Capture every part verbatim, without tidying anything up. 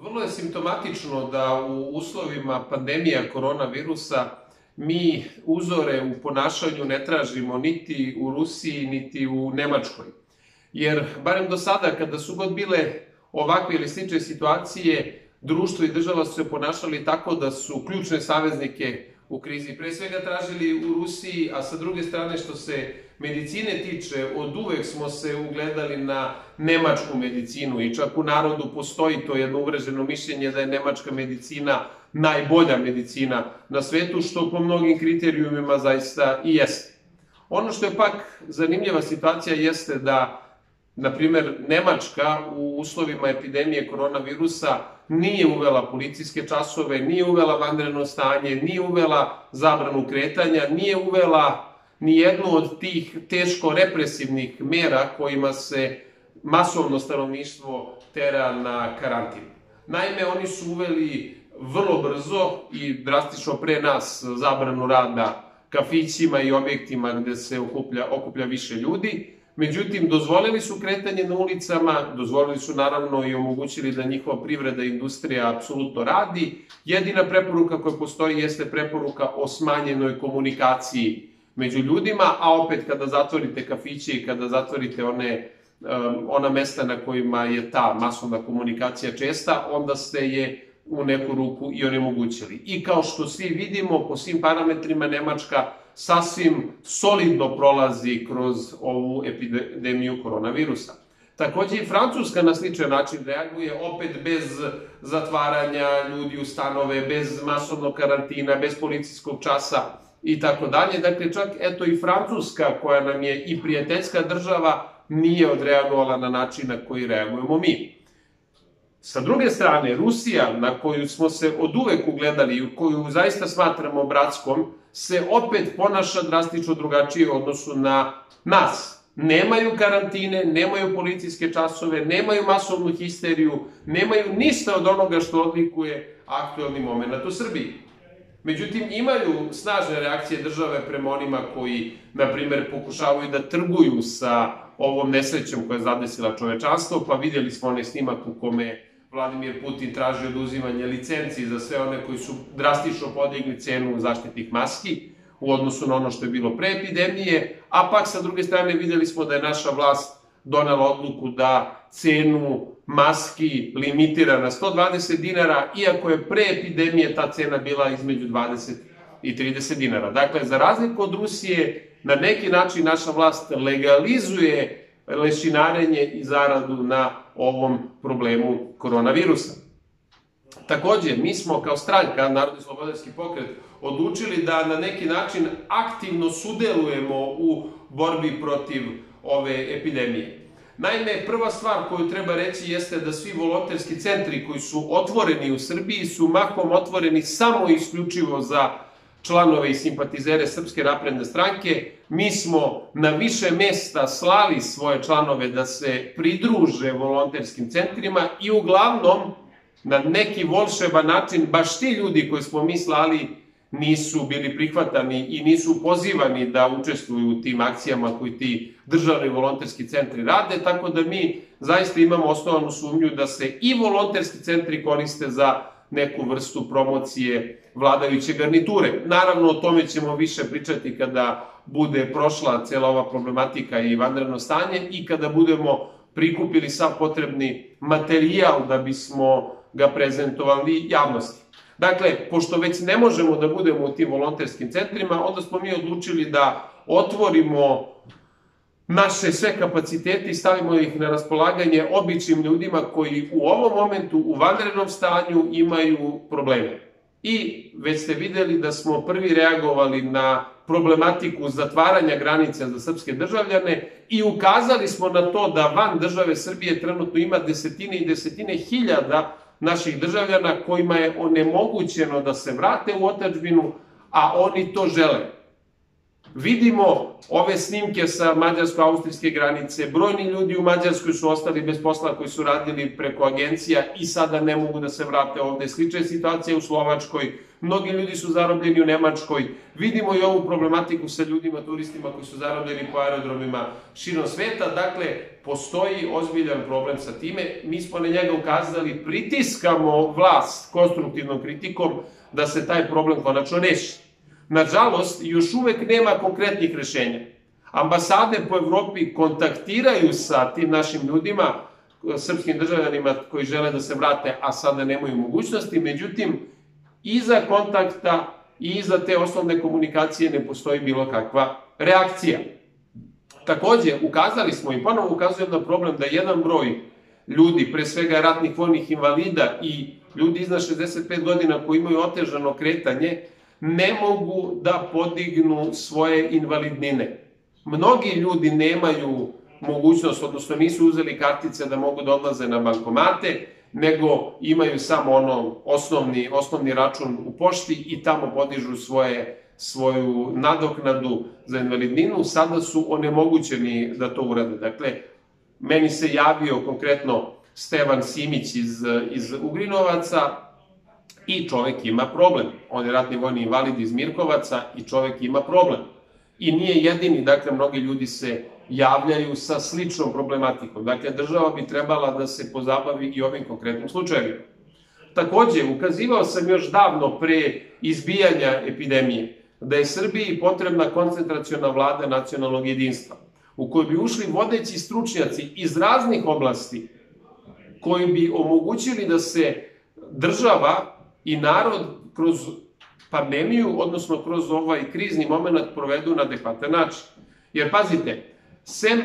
Vrlo je simptomatično da u uslovima pandemija koronavirusa mi uzore u ponašanju ne tražimo niti u Rusiji, niti u Nemačkoj. Jer, barem do sada, kada su god bile ovakve ili slične situacije, društvo i država su se ponašali tako da su ključne saveznike u krizi pre svega tražili u Rusiji, a sa druge strane što se medicine tiče, od uvek smo se ugledali na nemačku medicinu i čak u narodu postoji to jedno uvreženo mišljenje da je nemačka medicina najbolja medicina na svetu, što po mnogim kriterijumima zaista i jeste. Ono što je pak zanimljiva situacija jeste da, na primer, Nemačka u uslovima epidemije koronavirusa nije uvela policijske časove, nije uvela vanredno stanje, nije uvela zabranu kretanja, nije uvela ni jednu od tih teško represivnih mera kojima se masovno stanovništvo tera na karantin. Naime, oni su uveli vrlo brzo i drastično pre nas zabranu rada kafićima i objektima gde se okuplja, okuplja više ljudi. Međutim, dozvolili su kretanje na ulicama, dozvolili su naravno i omogućili da njihova privreda i industrija apsolutno radi. Jedina preporuka koja postoji jeste preporuka o smanjenoj komunikaciji među ljudima, a opet kada zatvorite kafiće i kada zatvorite one, ona mesta na kojima je ta masovna komunikacija česta, onda ste je u neku ruku i onemogućili. I kao što svi vidimo, po svim parametrima Nemačka sasvim solidno prolazi kroz ovu epidemiju koronavirusa. Takođe i Francuska na sličan način reaguje, opet bez zatvaranja ljudi u stanove, bez masovnog karantina, bez policijskog časa i tako dalje. Dakle, čak eto i Francuska, koja nam je i prijateljska država, nije odreagovala na način na koji reagujemo mi. Sa druge strane, Rusija, na koju smo se od uvek ugledali i koju zaista smatramo bratskom, se opet ponaša drastično drugačije u odnosu na nas. Nemaju karantine, nemaju policijske časove, nemaju masovnu histeriju, nemaju ništa od onoga što odlikuje aktuelni moment u Srbiji. Međutim, imaju snažne reakcije države prema onima koji, na primer, pokušavaju da trguju sa ovom nesrećom koja je zadesila čovečanstvo, pa vidjeli smo onaj snimak u kome Vladimir Putin traži oduzimanje licenci za sve one koji su drastično podigli cenu zaštitnih maski u odnosu na ono što je bilo pre epidemije, a pak sa druge strane vidjeli smo da je naša vlast donela odluku da cenu maski limitira na sto dvadeset dinara, iako je pre epidemije ta cena bila između dvadeset i trideset dinara. Dakle, za razliku od Rusije, na neki način naša vlast legalizuje lešinarenje i zaradu na ovom problemu koronavirusa. Takođe, mi smo kao stranka, Narodni slobodarski pokret, odlučili da na neki način aktivno sudelujemo u borbi protiv ove epidemije. Naime, prva stvar koju treba reći jeste da svi volonterski centri koji su otvoreni u Srbiji su mahom otvoreni samo i isključivo za članove i simpatizere Srpske napredne stranke. Mi smo na više mesta slali svoje članove da se pridruže volonterskim centrima i uglavnom na neki volšeban način baš ti ljudi koji smo mi slali nisu bili prihvatani i nisu pozivani da učestvuju u tim akcijama koji ti državni volonterski centri rade, tako da mi zaista imamo osnovanu sumnju da se i volonterski centri koriste za neku vrstu promocije vladajuće garniture. Naravno, o tome ćemo više pričati kada bude prošla cela ova problematika i vanredno stanje i kada budemo prikupili sav potrebni materijal da bismo ga prezentovali javnosti. Dakle, pošto već ne možemo da budemo u tim volonterskim centrima, onda smo mi odlučili da otvorimo naše sve kapacitete i stavimo ih na raspolaganje običnim ljudima koji u ovom momentu u vanrednom stanju imaju probleme. I već ste videli da smo prvi reagovali na problematiku zatvaranja granica za srpske državljane i ukazali smo na to da van države Srbije trenutno ima desetine i desetine hiljada naših državljana kojima je onemogućeno da se vrate u otadžbinu, a oni to žele. Vidimo ove snimke sa mađarsko-austrijske granice, brojni ljudi u Mađarskoj su ostali bez posla koji su radili preko agencija i sada ne mogu da se vrate ovde. Slična je situacija u Slovačkoj, mnogi ljudi su zarobljeni u Nemačkoj. Vidimo i ovu problematiku sa ljudima, turistima koji su zarobljeni po aerodromima širom sveta. Dakle, postoji ozbiljan problem sa time. Mi smo na njega ukazali, pritiskamo vlast konstruktivnom kritikom da se taj problem konačno reši. Nažalost, još uvek nema konkretnih rešenja. Ambasade po Evropi kontaktiraju sa tim našim ljudima, srpskim državljanima koji žele da se vrate, a sada nemaju mogućnosti, međutim, iza kontakta i iza te osnovne komunikacije ne postoji bilo kakva reakcija. Takođe, ukazali smo i ponovo ukazujem na problem da jedan broj ljudi, pre svega ratnih vojnih invalida i ljudi iznad šezdeset pet godina koji imaju otežano kretanje, ne mogu da podignu svoje invalidnine. Mnogi ljudi nemaju mogućnost, odnosno nisu uzeli kartice da mogu da odlaze na bankomate, nego imaju samo ono osnovni, osnovni račun u pošti i tamo podižu svoje, svoju nadoknadu za invalidninu. Sada su onemogućeni da to urade. Dakle, meni se javio konkretno Stevan Simić iz, iz Ugrinovaca, i čovek ima problem. On je ratni vojni invalid iz Mirkovaca i čovek ima problem. I nije jedini, dakle, mnogi ljudi se javljaju sa sličnom problematikom. Dakle, država bi trebala da se pozabavi i ovim konkretnim slučajevima. Takođe, ukazivao sam još davno pre izbijanja epidemije da je Srbiji potrebna koncentraciona vlada nacionalnog jedinstva, u kojoj bi ušli vodeći stručnjaci iz raznih oblasti, koji bi omogućili da se država i narod kroz pandemiju, odnosno kroz ovaj krizni moment provedu na adekvatan način. Jer, pazite, sem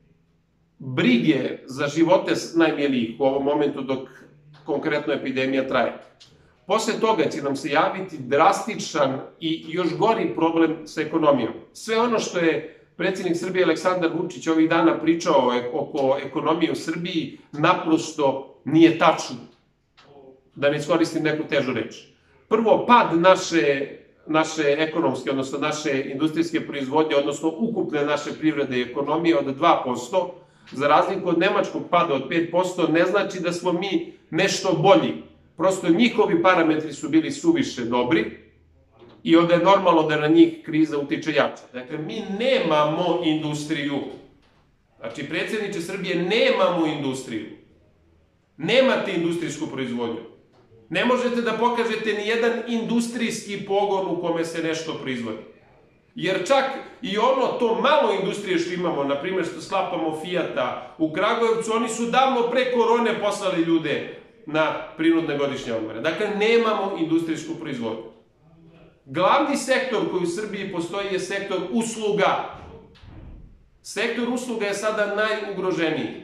brige za živote najmilijih u ovom momentu dok konkretno epidemija traje, posle toga će nam se javiti drastičan i još gori problem sa ekonomijom. Sve ono što je predsjednik Srbije Aleksandar Vučić ovih dana pričao oko ekonomije u Srbiji naprosto nije tačno. Da ne iskoristim neku težu reč. Prvo, pad naše, naše ekonomske, odnosno naše industrijske proizvodnje, odnosno ukupne naše privrede i ekonomije od dva posto, za razliku od nemačkog pada od pet posto, ne znači da smo mi nešto bolji. Prosto njihovi parametri su bili suviše dobri i onda je normalno da na njih kriza utiče jače. Dakle, mi nemamo industriju. Znači, predsjedniče Srbije, nemamo industriju. Nemate industrijsku proizvodnju. Ne možete da pokažete ni jedan industrijski pogon u kome se nešto proizvodi. Jer čak i ono, to malo industrije što imamo, na primjer što sklapamo Fijata u Kragujevcu, oni su davno pre korone poslali ljude na prinudne godišnje odmore. Dakle, nemamo industrijsku proizvodnju. Glavni sektor koji u Srbiji postoji je sektor usluga. Sektor usluga je sada najugroženiji.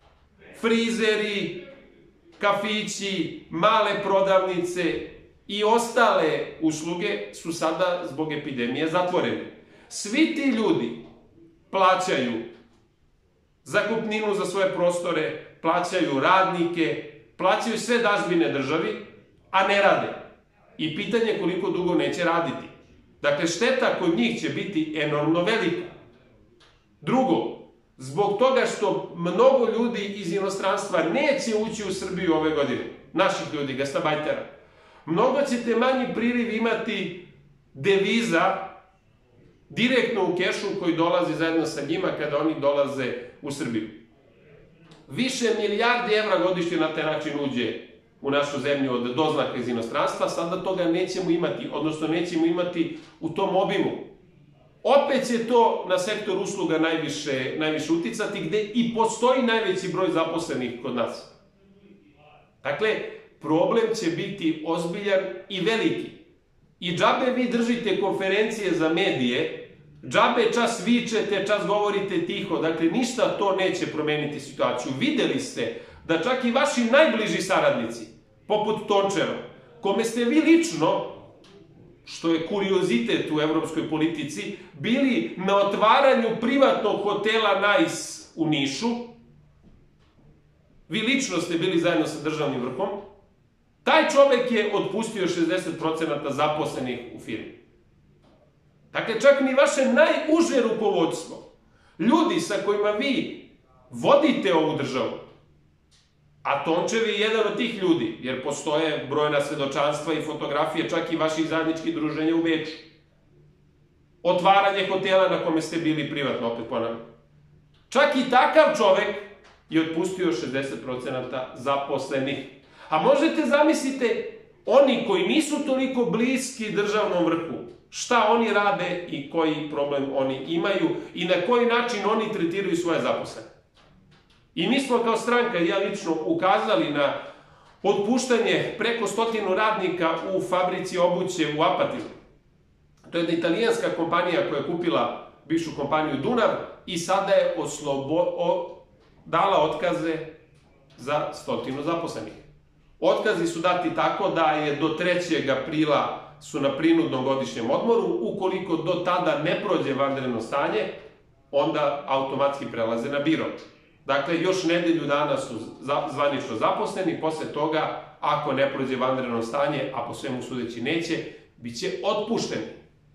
Frizeri, kafići, male prodavnice i ostale usluge su sada zbog epidemije zatvorene. Svi ti ljudi plaćaju zakupninu za svoje prostore, plaćaju radnike, plaćaju sve dažbine državi, a ne rade. I pitanje je koliko dugo neće raditi. Dakle, šteta kod njih će biti enormno velika. Drugo, zbog toga što mnogo ljudi iz inostranstva neće ući u Srbiju ove godine, naših ljudi, gastabajtera, mnogo ćete manji priliv imati deviza direktno u kešu koji dolazi zajedno sa njima kada oni dolaze u Srbiju. Više milijardi evra godišnje na taj način uđe u našu zemlju od doznaka iz inostranstva, sada toga nećemo imati, odnosno nećemo imati u tom obimu. Opet će to na sektor usluga najviše, najviše uticati, gde i postoji najveći broj zaposlenih kod nas. Dakle, problem će biti ozbiljan i veliki. I džabe vi držite konferencije za medije, džabe čas vičete, čas govorite tiho, dakle, ništa to neće promeniti situaciju. Videli ste da čak i vaši najbliži saradnici, poput Tončeva, kome ste vi lično, što je kuriozitet u evropskoj politici, bili na otvaranju privatnog hotela Nice u Nišu, vi lično ste bili zajedno sa državnim vrhom, taj čovek je otpustio šezdeset procenata zaposlenih u firmi. Dakle, čak ni vaše najuže rukovodstvo, ljudi sa kojima vi vodite ovu državu, a Tončev je jedan od tih ljudi, jer postoje brojna svedočanstva i fotografije čak i vaših zajedničkih druženja u Beču. Otvaranje hotela na kome ste bili privatno, opet ponavljam. Čak i takav čovek je otpustio šezdeset procenata zaposlenih. A možete zamislite, oni koji nisu toliko bliski državnom vrhu, šta oni rade i koji problem oni imaju i na koji način oni tretiraju svoje zaposlene. I mi smo kao stranka, ja lično, ukazali na otpuštanje preko stotinu radnika u fabrici obuće u Apatinu. To je jedna italijanska kompanija koja je kupila bivšu kompaniju Dunav i sada je dala otkaze za stotinu zaposlenih. Otkazi su dati tako da je do trećeg aprila su na prinudnom godišnjem odmoru. Ukoliko do tada ne prođe vanredno stanje, onda automatski prelaze na biro. Dakle, još nedelju dana su zvanično zaposleni, posle toga, ako ne prođe vanredno stanje, a po svemu sudeći neće, bit će otpušteni.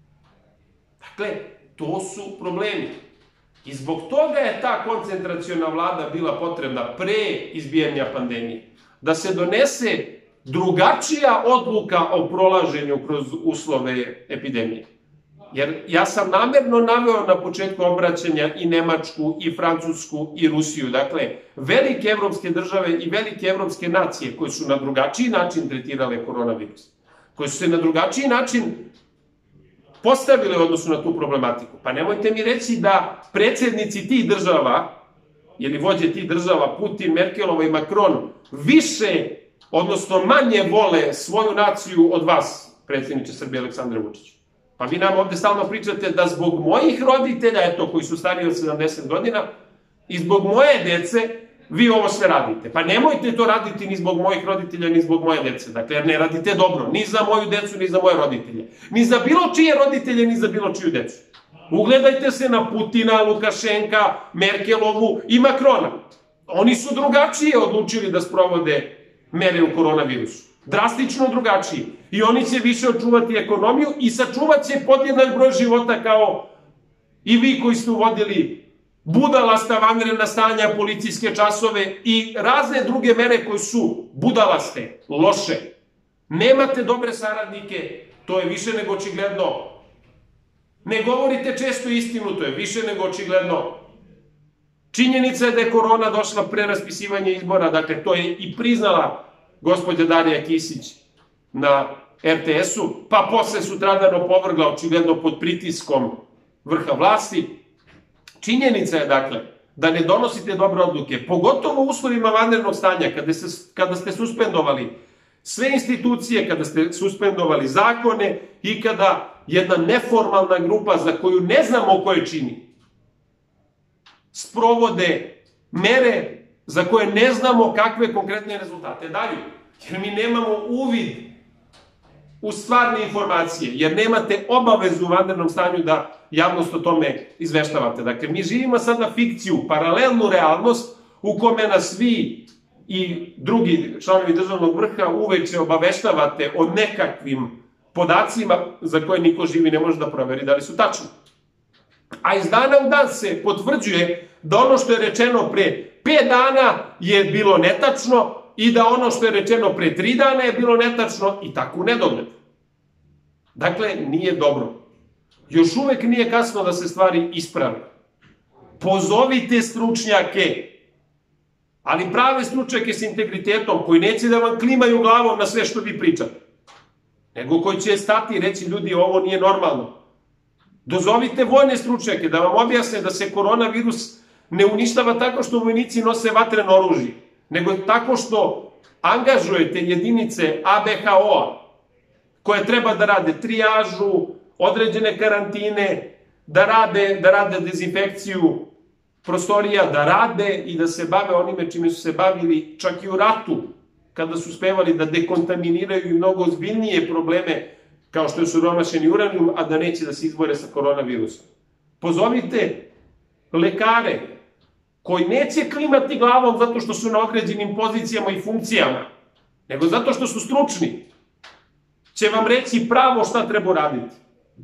Dakle, to su problemi. I zbog toga je ta koncentraciona vlada bila potrebna pre izbijanja pandemije. Da se donese drugačija odluka o prolaženju kroz uslove epidemije. Jer ja sam namerno naveo na početku obraćanja i Nemačku, i Francusku, i Rusiju. Dakle, velike evropske države i velike evropske nacije koje su na drugačiji način tretirale koronavirus, koje su se na drugačiji način postavile u odnosu na tu problematiku. Pa nemojte mi reći da predsjednici tih država, ili vođe tih država, Putin, Merkelova i Macron, više, odnosno manje vole svoju naciju od vas, predsjedniče Srbije Aleksandre Vučića. Pa vi nam ovde stalno pričate da zbog mojih roditelja, eto, koji su stariji od sedamdeset godina, i zbog moje dece, vi ovo sve radite. Pa nemojte to raditi ni zbog mojih roditelja, ni zbog moje dece. Dakle, jer ne radite dobro, ni za moju decu, ni za moje roditelje. Ni za bilo čije roditelje, ni za bilo čiju decu. Ugledajte se na Putina, Lukašenka, Merkelovu i Makrona. Oni su drugačije odlučili da sprovode mere u koronavirusu. Drastično drugačiji. I oni će više očuvati ekonomiju i sačuvat će podjednak broj života kao i vi koji ste uvodili budalasta vanredna stanja, policijske časove i razne druge mere koje su budalaste, loše. Nemate dobre saradnike, to je više nego očigledno. Ne govorite često istinu, to je više nego očigledno. Činjenica je da je korona došla pre raspisivanja izbora, dakle to je i priznala gospođa Darija Kisić na er te esu, pa posle sutradan opovrgla očigledno pod pritiskom vrha vlasti. Činjenica je, dakle, da ne donosite dobre odluke, pogotovo u uslovima vanrednog stanja, kada ste suspendovali sve institucije, kada ste suspendovali zakone i kada jedna neformalna grupa za koju ne znamo ko je čini, sprovode mere za koje ne znamo kakve konkretne rezultate daju. Jer mi nemamo uvid u stvarne informacije, jer nemate obavezu u vanrednom stanju da javnost o tome izveštavate. Dakle, mi živimo sada fikciju, paralelnu realnost u kome nas vi i drugi članovi državnog vrha uveče obaveštavate o nekakvim podacima za koje niko živi ne može da proveri da li su tačni. A iz dana u dan se potvrđuje da ono što je rečeno pre pet dana je bilo netačno i da ono što je rečeno pre tri dana je bilo netačno i tako u nedogled. Dakle, nije dobro. Još uvek nije kasno da se stvari isprave. Pozovite stručnjake, ali prave stručnjake s integritetom, koji neće da vam klimaju glavom na sve što vi pričate, nego koji će stati i reći, ljudi, ovo nije normalno. Dozovite vojne stručnjake da vam objasne da se koronavirus ne uništava tako što vojnici nose vatreno oružje, nego tako što angažujete jedinice a be ha o-a koje treba da rade trijažu, određene karantine, da rade, da rade dezinfekciju prostorija, da rade i da se bave onime čime su se bavili čak i u ratu, kada su uspevali da dekontaminiraju i mnogo ozbiljnije probleme kao što je siromašeni uranijum, a da neće da se izbore sa koronavirusom. Pozovite lekare koji neće klimati glavom zato što su na određenim pozicijama i funkcijama, nego zato što su stručni, će vam reći pravo šta treba raditi.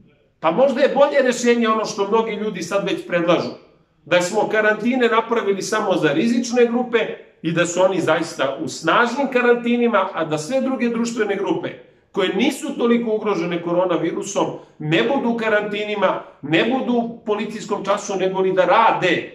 Pa možda je bolje rešenje ono što mnogi ljudi sad već predlažu. Da smo karantine napravili samo za rizične grupe i da su oni zaista u snažnim karantinima, a da sve druge društvene grupe koje nisu toliko ugrožene koronavirusom ne budu u karantinima, ne budu u policijskom času, nego li da rade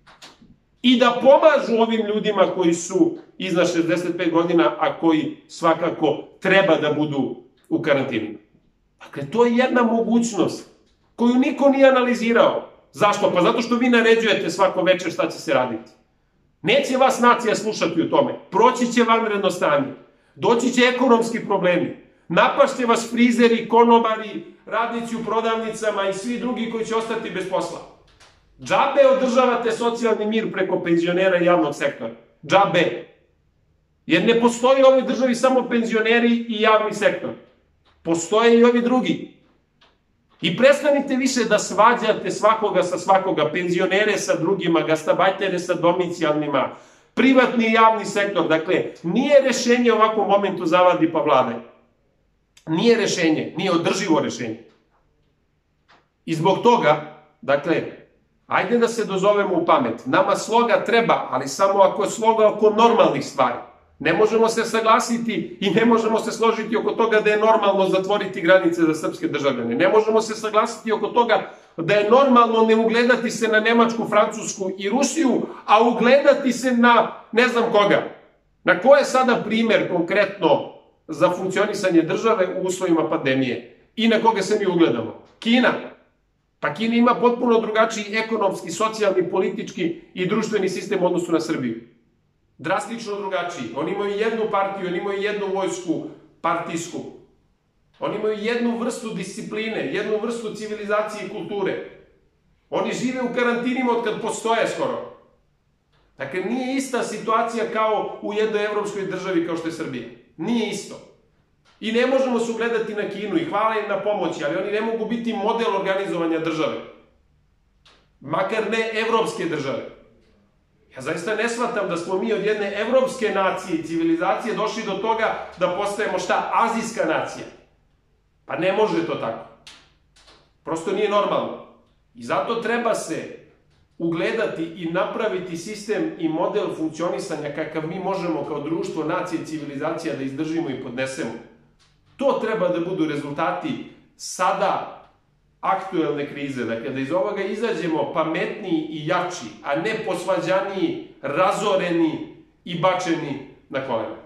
i da pomažu ovim ljudima koji su iznad šezdeset pet godina, a koji svakako treba da budu u karantinima. Dakle, to je jedna mogućnost koju niko nije analizirao. Zašto? Pa zato što vi naređujete svako večer šta će se raditi. Neće vas nacija slušati u tome. Proći će vanredno stanje. Doći će ekonomski problemi. Napašće vas frizeri, konobari, radnici u prodavnicama i svi drugi koji će ostati bez posla. Džabe održavate socijalni mir preko penzionera i javnog sektora. Džabe. Jer ne postoji u ovoj državi samo penzioneri i javni sektor. Postoje i ovi drugi. I prestanite više da svađate svakoga sa svakoga, penzionere sa drugima, gastabajtere sa domicijalnima, privatni i javni sektor. Dakle, nije rešenje u ovakvom momentu zavadi pa vladaj. Nije rešenje, nije održivo rešenje. I zbog toga, dakle, ajde da se dozovemo u pamet. Nama sloga treba, ali samo ako je sloga oko normalnih stvari. Ne možemo se saglasiti i ne možemo se složiti oko toga da je normalno zatvoriti granice za srpske državljane. Ne možemo se saglasiti oko toga da je normalno ne ugledati se na Nemačku, Francusku i Rusiju, a ugledati se na ne znam koga. Na ko je sada primer konkretno za funkcionisanje države u uslovima pandemije? I na koga se mi ugledamo? Kina. Pa Kina ima potpuno drugačiji ekonomski, socijalni, politički i društveni sistem u odnosu na Srbiju. Drastično drugačiji. Oni imaju jednu partiju, oni imaju jednu vojsku partijsku. Oni imaju jednu vrstu discipline, jednu vrstu civilizacije i kulture. Oni žive u karantinima od kad postoje skoro. Dakle, nije ista situacija kao u jednoj evropskoj državi kao što je Srbija. Nije isto. I ne možemo se ugledati na Kinu i hvala im na pomoći, ali oni ne mogu biti model organizovanja države. Makar ne evropske države. Ja zaista ne shvatam da smo mi od jedne evropske nacije i civilizacije došli do toga da postajemo šta? Azijska nacija. Pa ne može to tako. Prosto nije normalno. I zato treba se ugledati i napraviti sistem i model funkcionisanja kakav mi možemo kao društvo, nacije i civilizacija da izdržimo i podnesemo. To treba da budu rezultati sada aktuelne krize, dakle da iz ovoga izađemo pametniji i jači, a ne posvađaniji, razoreni i bačeni na kolena.